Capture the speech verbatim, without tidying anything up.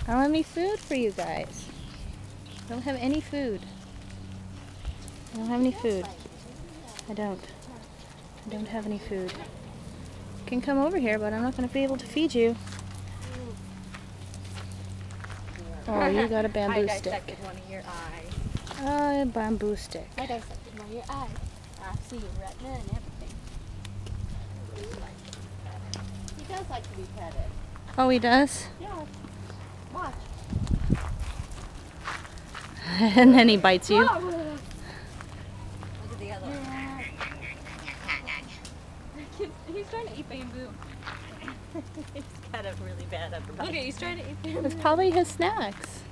I don't have any food for you guys. I don't have any food. I don't have any food. I don't. I don't have any food. You can come over here, but I'm not going to be able to feed you. Oh, you got a bamboo I stick. dissected one of your eyes. Oh, a bamboo stick. I dissected one of your eyes. I see your retina and everything. He does like to be petted. Oh, he does? Yeah. Watch. And then he bites you. Look at the other one. He's trying to eat bamboo. He's got a really bad upper bite. Look at, he's trying to eat bamboo. It's probably his snacks.